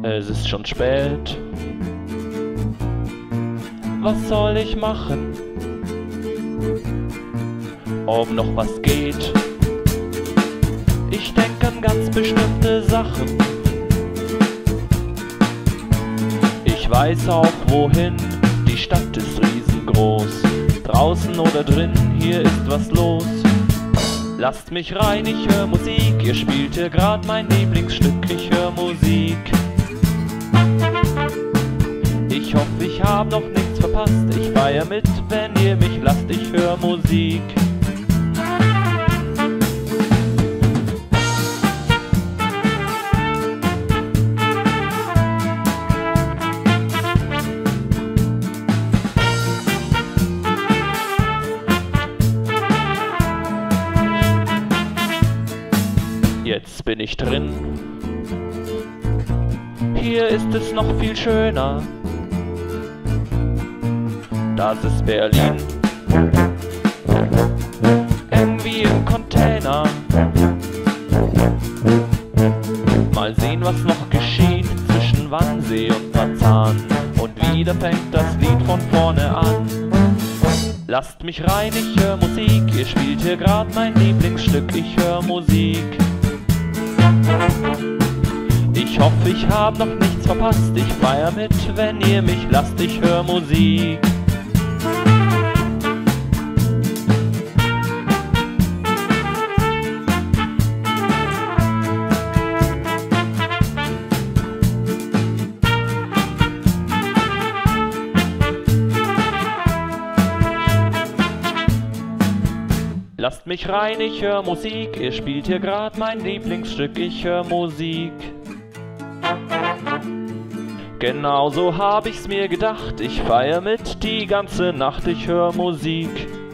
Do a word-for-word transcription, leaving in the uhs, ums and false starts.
Es ist schon spät. Was soll ich machen? Ob noch was geht? Ich denke an ganz bestimmte Sachen. Ich weiß auch wohin, die Stadt ist riesengroß. Draußen oder drin, hier ist was los. Lasst mich rein, ich hör Musik. Ihr spielt hier grad mein Lieblingsstück, ich hör Musik. Ich hoffe, ich hab noch nichts verpasst. Ich feier mit, wenn ihr mich lasst, ich hör Musik. Jetzt bin ich drin. Hier ist es noch viel schöner. Das ist Berlin. Irgendwie im Container. Mal sehen, was noch geschieht zwischen Wannsee und Marzahn. Und wieder fängt das Lied von vorne an. Lasst mich rein, ich hör Musik. Ihr spielt hier grad mein Lieblingsstück, ich hör Musik. Ich hoffe, ich hab noch nichts verpasst. Ich feier mit, wenn ihr mich lasst, ich hör Musik. Lasst mich rein, ich hör Musik. Ihr spielt hier grad mein Lieblingsstück, ich hör Musik. Genau so hab ich's mir gedacht. Ich feier mit die ganze Nacht, ich hör Musik.